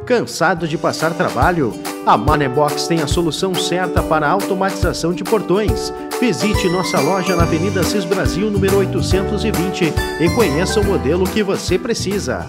Cansado de passar trabalho? A Moneybox tem a solução certa para a automatização de portões. Visite nossa loja na Avenida Assis Brasil, número 820 e conheça o modelo que você precisa.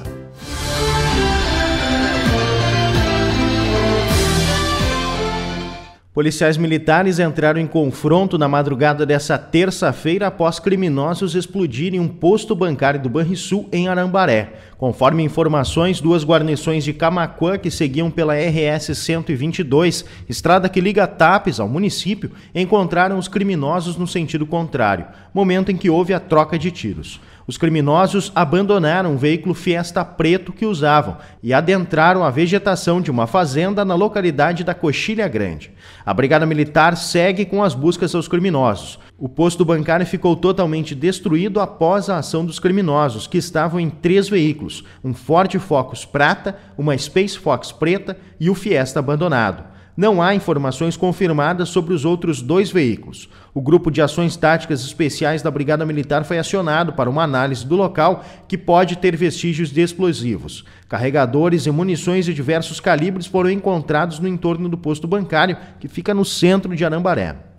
Policiais militares entraram em confronto na madrugada dessa terça-feira após criminosos explodirem um posto bancário do Banrisul em Arambaré. Conforme informações, duas guarnições de Camaquã que seguiam pela RS 122, estrada que liga Tapes ao município, encontraram os criminosos no sentido contrário, momento em que houve a troca de tiros. Os criminosos abandonaram um veículo Fiesta preto que usavam e adentraram a vegetação de uma fazenda na localidade da Coxilha Grande. A Brigada Militar segue com as buscas aos criminosos. O posto bancário ficou totalmente destruído após a ação dos criminosos, que estavam em 3 veículos, um Ford Focus prata, uma Space Fox preta e o Fiesta abandonado. Não há informações confirmadas sobre os outros 2 veículos. O Grupo de Ações Táticas Especiais da Brigada Militar foi acionado para uma análise do local que pode ter vestígios de explosivos. Carregadores e munições de diversos calibres foram encontrados no entorno do posto bancário, que fica no centro de Arambaré.